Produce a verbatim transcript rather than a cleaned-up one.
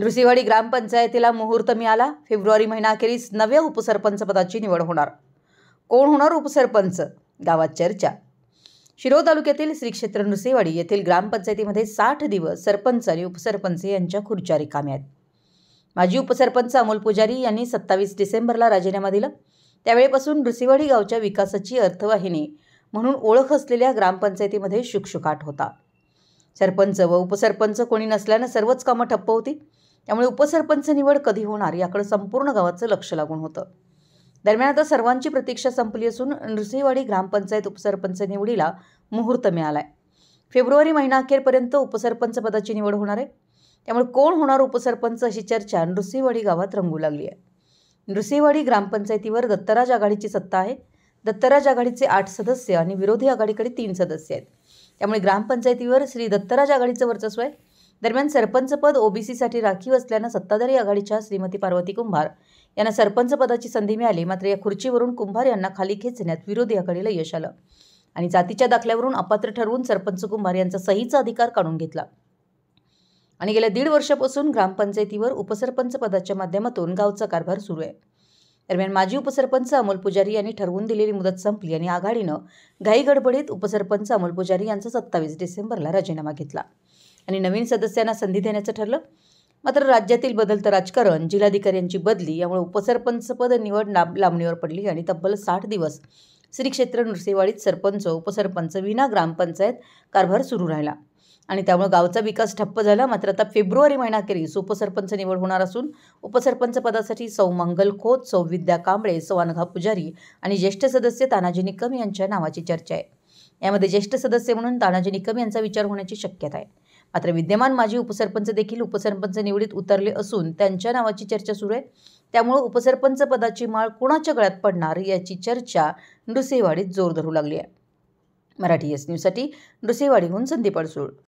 नृसिंहवाडी ग्रामपंचायतीला मुहूर्त मिळाला। फेब्रुवारी महिन्याअखेरीस नव्या उपसरपंच पदाची निवड होणार। कोण होणार उपसरपंच? गावात चर्चा। शिरोळ तालुक्यातील श्री क्षेत्र नृसिंहवाडी येथील ग्रामपंचायतीमध्ये साठ दिवस सरपंच आणि उपसरपंच यांच्या खुर्च्या रिकाम्या आहेत। माजी उपसरपंच अमोल पुजारी यांनी सत्तावीस डिसेंबरला राजीनामा दिला। त्यावेळेपासून नृसिंहवाडी गावच्या विकासाची अर्थवाहिनी म्हणून ओळख असलेल्या ग्रामपंचायतीमध्ये शुकशुकाट होता। सरपंच व उपसरपंच कोणी नसल्याने सर्वच कामं ठप्प होती। त्यामुळे उपसरपंच निवड कधी होणार याकडे संपूर्ण गावाचं लक्ष लागून होतं। दरम्यान आता सर्वांची प्रतीक्षा संपली असून नृसिंहवाडी ग्रामपंचायत उपसरपंच निवडीला मुहूर्त मिळालाय। फेब्रुवारी महिनाअखेरपर्यंत उपसरपंच पदाची निवड होणार आहे। त्यामुळे कोण होणार उपसरपंच अशी चर्चा नृसिंहवाडी गावात रंगू लागली आहे। नृसिंहवाडी ग्रामपंचायतीवर दत्तराज आघाडीची सत्ता आहे। दत्तराज आघाडीचे आठ सदस्य आणि विरोधी आघाडीकडे तीन सदस्य आहेत। त्यामुळे ग्रामपंचायतीवर श्री दत्तराज आघाडीचं वर्चस्व आहे। दरम्यान सरपंच पद ओबीसीसाठी राखीव असल्यानं सत्ताधारी आघाडीच्या श्रीमती पार्वती कुंभार यांना सरपंच पदाची संधी मिळाली। मात्र या खुर्चीवरून कुंभार यांना खाली खेचण्यात विरोधी आघाडीला यश आलं आणि जातीच्या दाखल्यावरून अपात्र ठरवून सरपंच कुंभार यांचा सहीचा अधिकार काढून घेतला आणि गेल्या दीड वर्षापासून ग्रामपंचायतीवर उपसरपंच पदाच्या माध्यमातून गावचा कारभार सुरू आहे। दरम्यान माजी उपसरपंच अमोल पुजारी यांनी ठरवून दिलेली मुदत संपली आणि आघाडीनं घाईगडबडीत उपसरपंच अमोल पुजारी यांचा सत्तावीस डिसेंबरला राजीनामा घेतला आणि नवीन सदस्यांना संधी देण्याचं ठरलं। मात्र राज्यातील बदलतं राजकारण, जिल्हाधिकारी यांची बदली यामुळे उपसरपंच पद निवड लांबणीवर पडली आणि तब्बल साठ दिवस श्री क्षेत्र नृसिंहवाडीत सरपंच उपसरपंच विना ग्रामपंचायत कारभार सुरू राहिला आणि त्यामुळे गावचा विकास ठप्प झाला। मात्र आता फेब्रुवारी महिन्याअखेरीस उपसरपंच निवड होणार असून उपसरपंच पदासाठी सौ मंगल खोत, सौ विद्या कांबळे, सौ अनघा पुजारी आणि ज्येष्ठ सदस्य तानाजी निकम यांच्या नावाची चर्चा आहे। यामध्ये ज्येष्ठ सदस्य म्हणून तानाजी निकम यांचा विचार होण्याची शक्यता आहे। मात्र विद्यमान माजी उपसरपंच देखील उपसरपंच निवडीत उतरले असून त्यांच्या नावाची चर्चा सुरू आहे। त्यामुळे उपसरपंच पदाची माळ कोणाच्या गळ्यात पडणार याची चर्चा नृसिंहवाडीत जोर धरू लागली आहे। मराठी एस न्यूजसाठी नृसिंहवाडीहून संदीप अडसूळ।